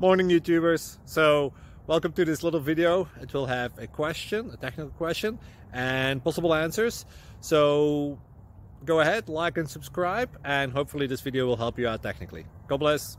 Morning YouTubers. So welcome to this little video. It will have a question, a technical question, and possible answers. So go ahead, like and subscribe, and hopefully this video will help you out technically. God bless.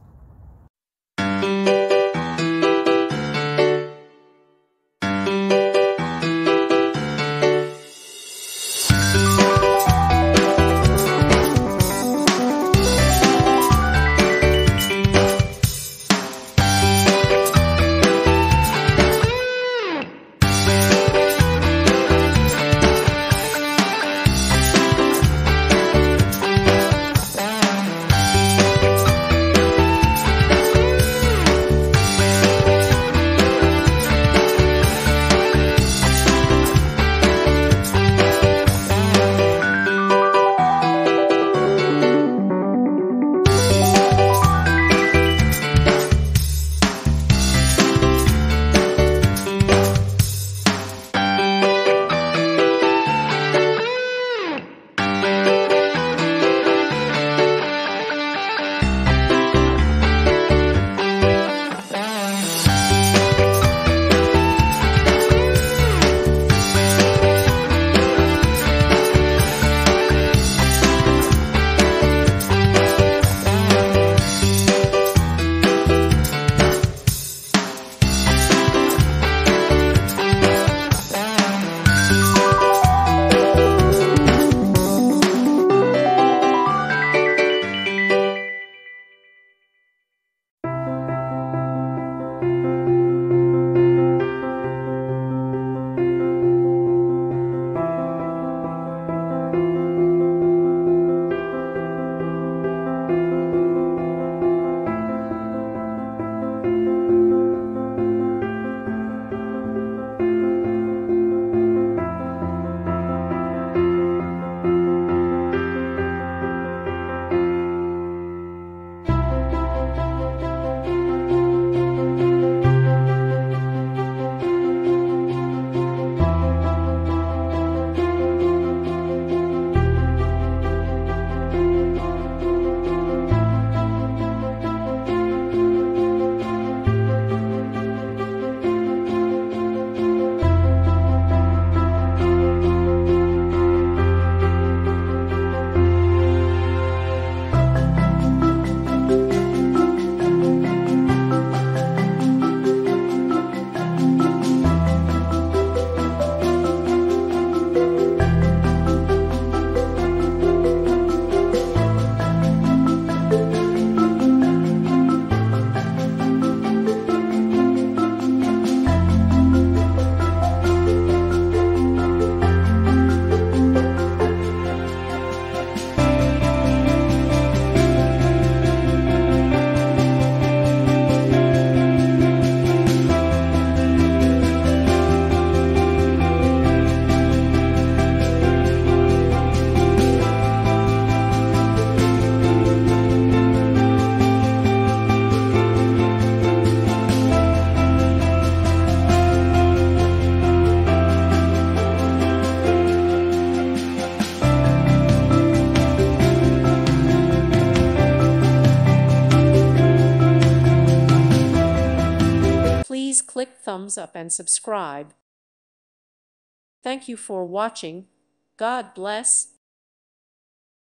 Please click thumbs up and subscribe. Thank you for watching. God bless.